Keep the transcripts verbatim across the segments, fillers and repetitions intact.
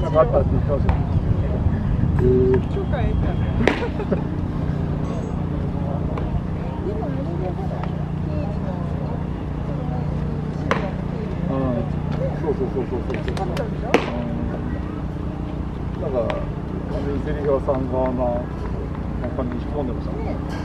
なんかあったって言ってました。えー、 超可愛いから。 そうそうそうそうそう。なんか水利川さん側の中に引き込んでましたね。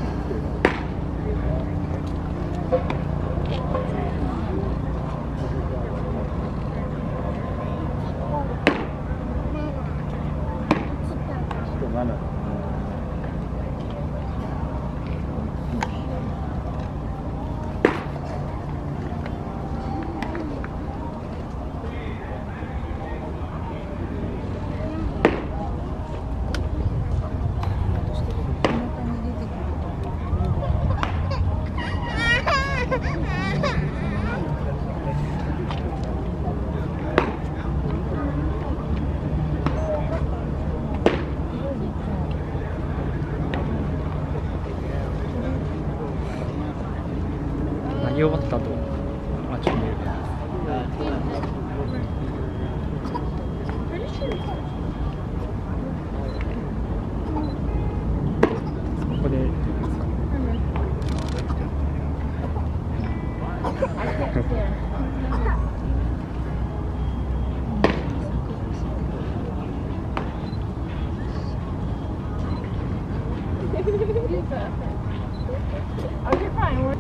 投げ終わった後、あ、ちょっと見えるかな。ここで Okay, fine. We're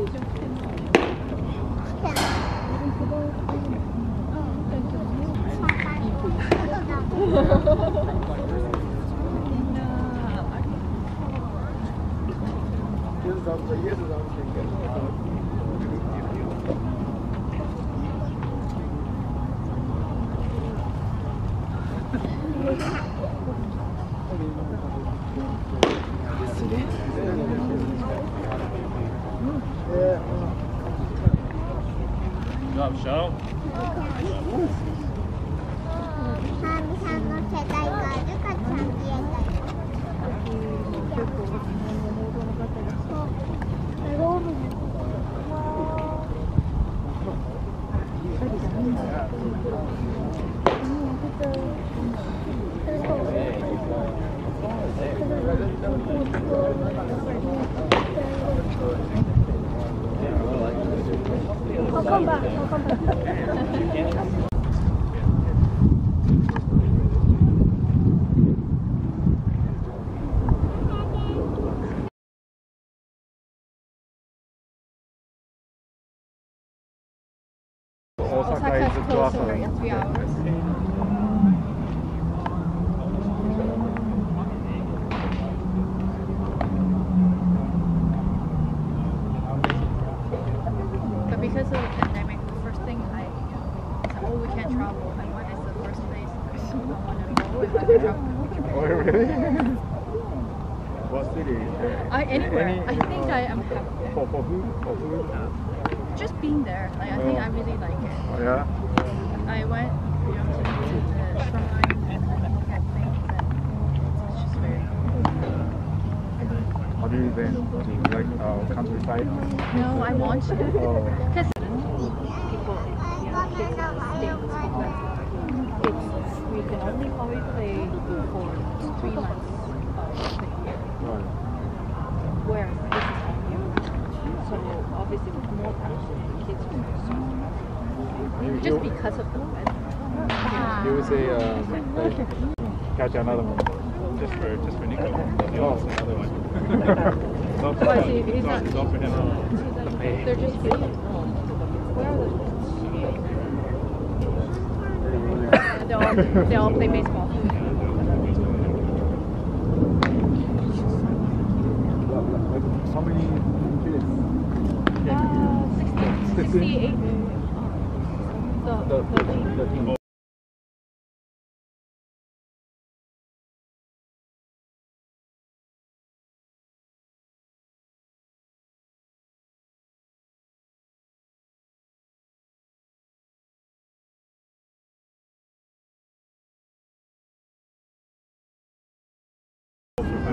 あ Job show. ハーミさんの世代があるかちゃんとやったり。I'll come back. I'll come back. 大阪 is closer, yeah, three hours. But because of the pandemic, the first thing I said, oh, we can't travel. And what is the first place I want to go if I can travel? Oh, really? What city? I, anywhere. Any- I think I am happy. For, for food? For food? Just being there. Like, I think I really like it. Oh, yeah? I went, you know, to visit the shrine and look at things, and it's just very cool. Have you been to like uh, countryside? No, I want to. Oh. Because people, you know, kids in the States, but it's, we can only probably play for three months of the year. Right. Whereas this is home. So obviously with more passion, the kids will go sooner. You, Just you, because of the weather. you would say uh, like, catch another one. Just for just for Nico. Oh. Another one. Not for, Why is he- he's not, not- not for him. They're just kidding. Where are the they all, they all play baseball. How many kids? Uh, sixty, sixty-eight. The, The, the, the team.